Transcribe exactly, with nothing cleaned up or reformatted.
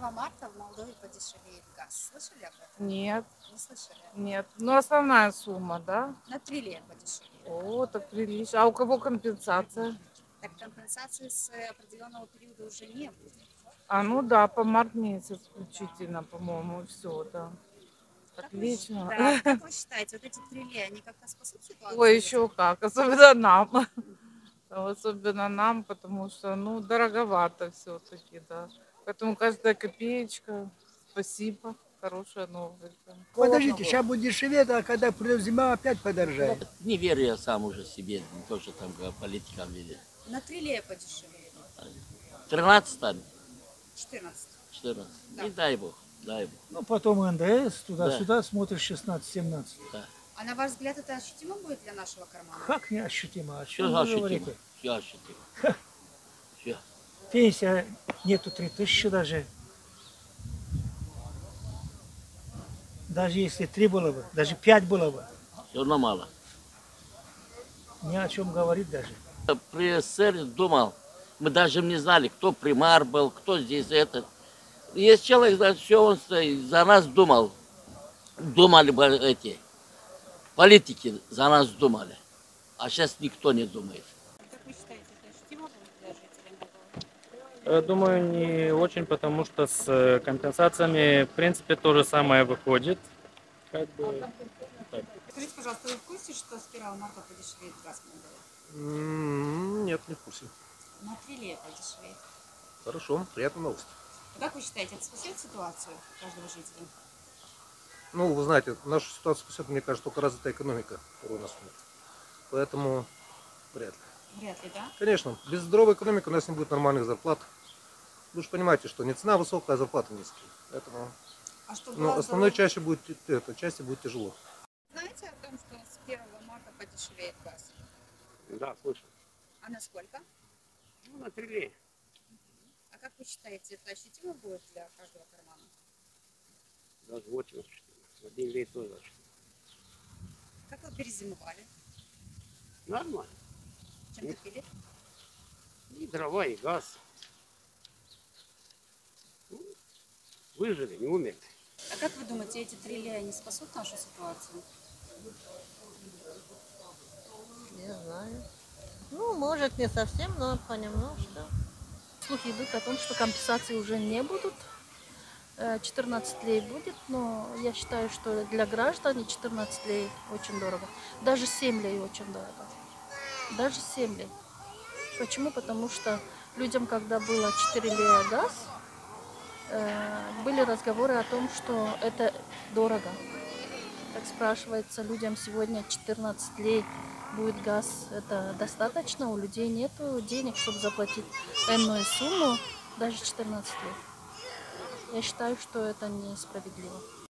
первого марта в Молдове подешевеет газ. Слышали об этом? Нет. Не слышали? Нет. Ну, основная сумма, да? На три лет подешевеет. О, так прилично. А у кого компенсация? Так компенсации с определенного периода уже не будет. А, ну да, по март месяц включительно, по-моему, и все, да. Как вы, щ- Отлично. да, как вы считаете, вот эти три лет, они как-то спасут Ой, ситуацию еще людям? как, особенно нам. Особенно нам, потому что, ну, дороговато все-таки, да. Поэтому каждая копеечка, спасибо, хорошая новость. Да. Подождите, сейчас будет дешеветь, а когда придет зима, опять подорожает. Не верю я сам уже себе, не то, что там политикам видят. На три лет подешевеет. тринадцать там, четырнадцать. четырнадцать. Да. И дай бог, дай бог. Ну, потом эн дэ эс, туда-сюда, смотришь шестнадцать-семнадцать. Да. А на ваш взгляд, это ощутимо будет для нашего кармана? Как неощутимо? О чем Все вы ощутимо. говорите? Все ощутимо. Все. Пенсия нету три тысячи даже. Даже если три было бы, даже пять было бы. Все равно мало. Ни о чем говорить даже. При СССР думал, мы даже не знали, кто примар был, кто здесь этот. Есть человек, значит, все он за нас думал. Думали бы эти политики, за нас думали. А сейчас никто не думает. Как вы считаете, это ощутимо будет для жителей Молдовы? Э, Думаю, не очень, потому что с э, компенсациями, в принципе, то же самое выходит. Как бы, так. Скажите, пожалуйста, вы в курсе, что с первого марта подешевеет газ в Молдове? М, Нет, не в курсе. На три лет подешевеет. Хорошо, приятная новость. Как вы считаете, это спасет ситуацию каждого жителя? Ну, вы знаете, нашу ситуацию спасет, мне кажется, только развитая экономика, которой у нас нет. Поэтому вряд ли. Вряд ли, да? Конечно, без здоровой экономики у нас не будет нормальных зарплат. Вы же понимаете, что не цена высокая, а зарплата низкие. Поэтому А что ну, было основной здорово- части будет, это, части будет тяжело. Знаете о том, что с первого марта подешевеет газ? Да, слышал. А на сколько? Ну, на три лет. А как вы считаете, это ощутимо будет для каждого кармана? Даже очень ощутимо. Один лет тоже ощутимо. Как вы перезимовали? Нормально. Чем топили? И дрова, и газ. Ну, выжили, не умерли. А как вы думаете, эти три лет, они спасут нашу ситуацию? Не знаю. Ну, может, не совсем, но понемножку. Слухи идут о том, что компенсации уже не будут. Э, четырнадцать лей будет, но я считаю, что для граждан четырнадцать лей очень дорого. Даже семь лей очень дорого. Даже семь лей. Почему? Потому что людям, когда было четыре лея газ, э, были разговоры о том, что это дорого. Так спрашивается, людям сегодня четырнадцать лей будет газ, это достаточно? У людей нет денег, чтобы заплатить энную сумму, даже четырнадцать лей. Я считаю, что это несправедливо.